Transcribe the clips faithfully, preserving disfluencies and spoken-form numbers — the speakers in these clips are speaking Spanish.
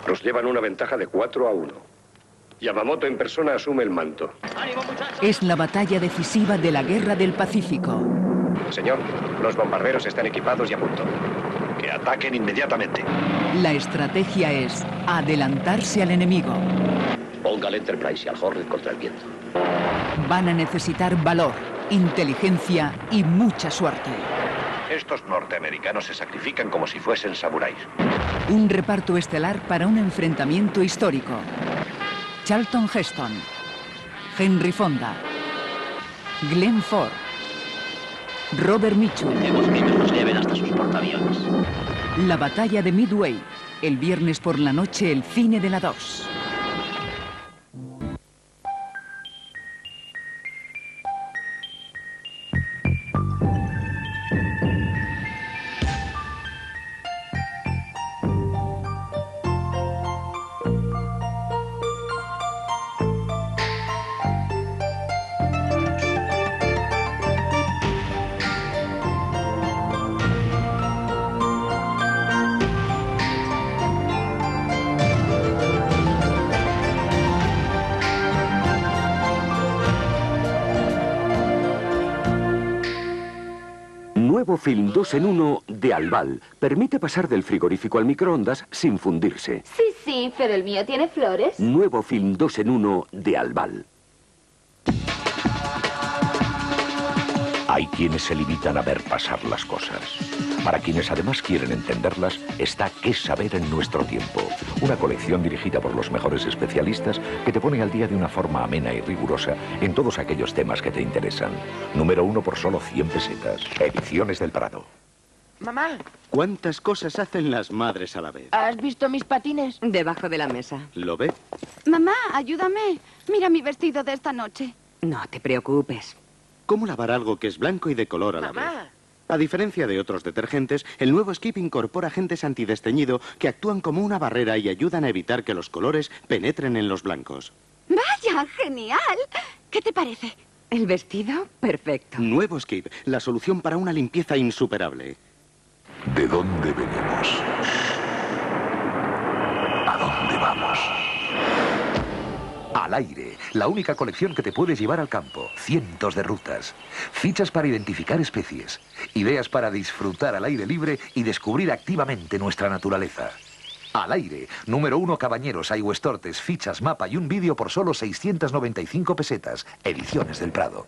Nos llevan una ventaja de cuatro a uno. Yamamoto en persona asume el manto. Es la batalla decisiva de la Guerra del Pacífico. Señor, los bombarderos están equipados y a punto. Que ataquen inmediatamente. La estrategia es adelantarse al enemigo. Ponga al Enterprise y al Hornet contra el viento. Van a necesitar valor, inteligencia y mucha suerte. Estos norteamericanos se sacrifican como si fuesen samuráis. Un reparto estelar para un enfrentamiento histórico. Charlton Heston, Henry Fonda, Glenn Ford, Robert Mitchum. Hemos visto que nos lleven hasta sus portaaviones. La batalla de Midway, el viernes por la noche, el cine de la dos. Nuevo film dos en uno de Albal. Permite pasar del frigorífico al microondas sin fundirse. Sí, sí, pero el mío tiene flores. Nuevo film dos en uno de Albal. Hay quienes se limitan a ver pasar las cosas. Para quienes además quieren entenderlas, está Qué saber en nuestro tiempo. Una colección dirigida por los mejores especialistas que te pone al día de una forma amena y rigurosa en todos aquellos temas que te interesan. Número uno por solo cien pesetas. Ediciones del Prado. Mamá. ¿Cuántas cosas hacen las madres a la vez? ¿Has visto mis patines? Debajo de la mesa. ¿Lo ve? Mamá, ayúdame. Mira mi vestido de esta noche. No te preocupes. ¿Cómo lavar algo que es blanco y de color a la Mamá. vez? A diferencia de otros detergentes, el nuevo Skip incorpora agentes antidesteñido que actúan como una barrera y ayudan a evitar que los colores penetren en los blancos. ¡Vaya, genial! ¿Qué te parece? ¿El vestido? Perfecto. Nuevo Skip, la solución para una limpieza insuperable. ¿De dónde venimos? ¿A dónde vamos? Al aire, la única colección que te puedes llevar al campo. Cientos de rutas, fichas para identificar especies, ideas para disfrutar al aire libre y descubrir activamente nuestra naturaleza. Al aire, número uno Cabañeros, Aigüestortes, fichas, mapa y un vídeo por solo seiscientas noventa y cinco pesetas. Ediciones del Prado.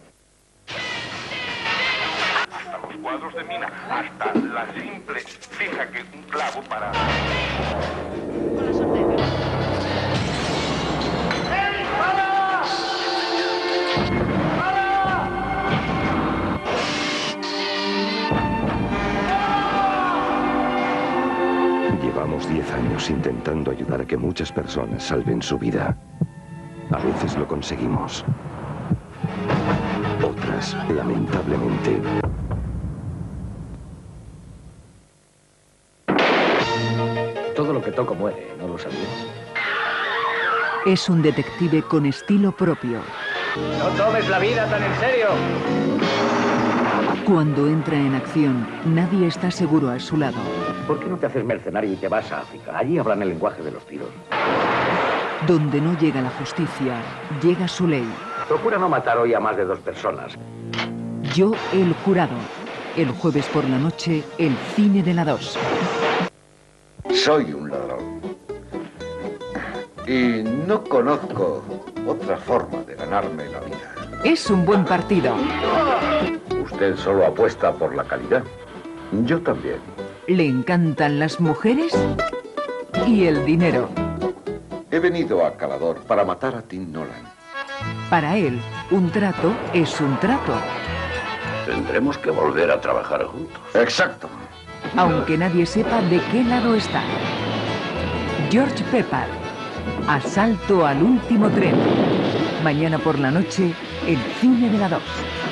Hasta los cuadros de mina, hasta la simple fija que un clavo para... Llevamos diez años intentando ayudar a que muchas personas salven su vida. A veces lo conseguimos. Otras, lamentablemente. Todo lo que toco muere, ¿no lo sabías? Es un detective con estilo propio. No tomes la vida tan en serio. Cuando entra en acción, nadie está seguro a su lado. ¿Por qué no te haces mercenario y te vas a África? Allí hablan el lenguaje de los tiros. Donde no llega la justicia, llega su ley. Procura no matar hoy a más de dos personas. Yo, el jurado. El jueves por la noche, el cine de la dos. Soy un ladrón. Y no conozco otra forma de ganarme la vida. Es un buen partido. Usted solo apuesta por la calidad. Yo también. Le encantan las mujeres y el dinero. He venido a Calador para matar a Tim Nolan. Para él, un trato es un trato. Tendremos que volver a trabajar juntos. Exacto. Aunque nadie sepa de qué lado está. George Pepper. Asalto al último tren. Mañana por la noche, el cine de la dos.